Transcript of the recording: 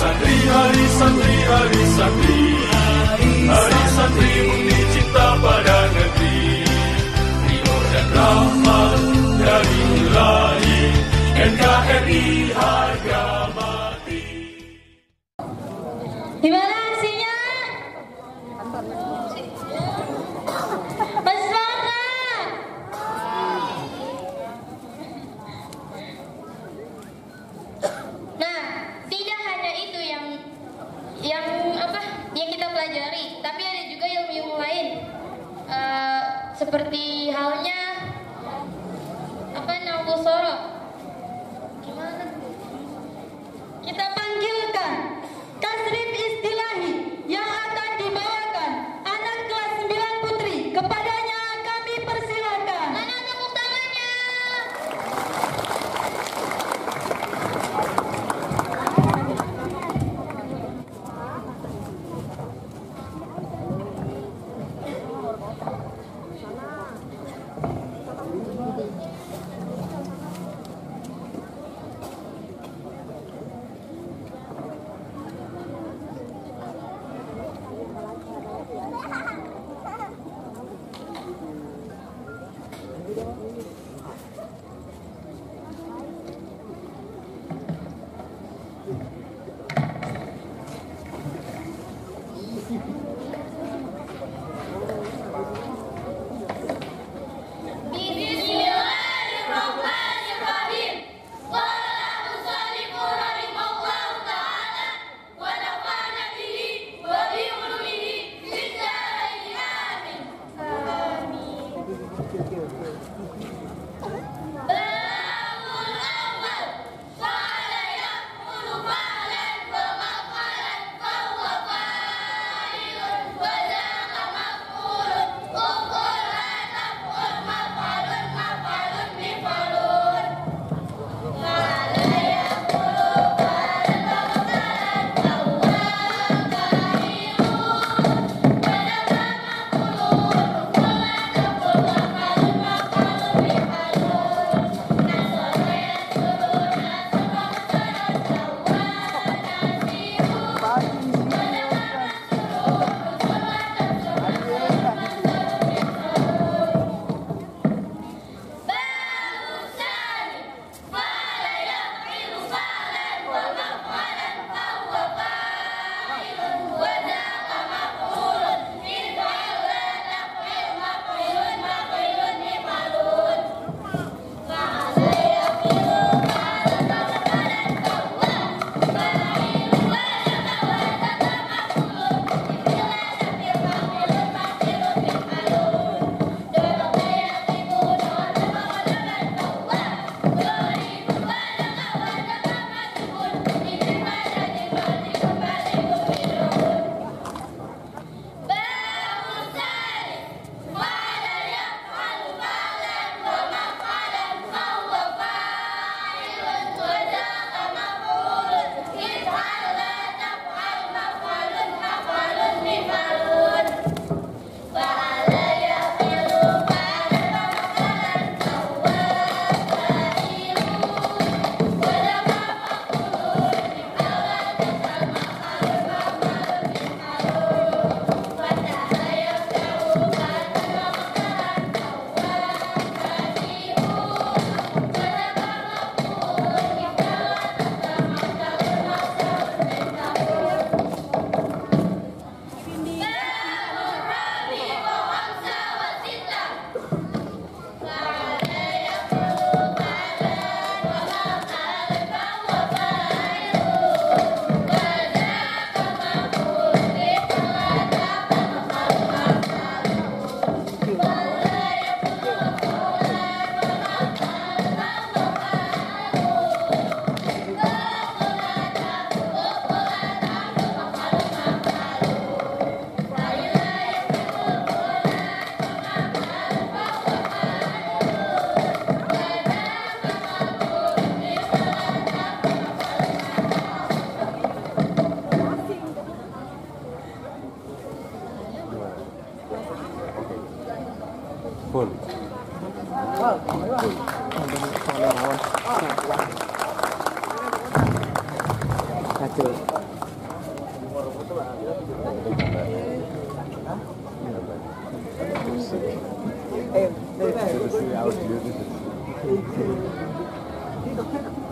santri, hari santri, hari santri, hari santri bukti cinta pada negeri. Ridho dan rahmat dari Ilahi, NKRI harga mati. Gimana aksinya? Semangat! Nah, tidak hanya itu yang kita pelajari, tapi ada juga ilmu-ilmu lain. Seperti halnya Nawbusoro. Gimana? Kita panggilkan tasrif istilahi yang akan dibawakan anak kelas 9 putri. Kepadanya kami persilakan. Mana tepuk tangannya? Full. Satu. Versi audio gitu.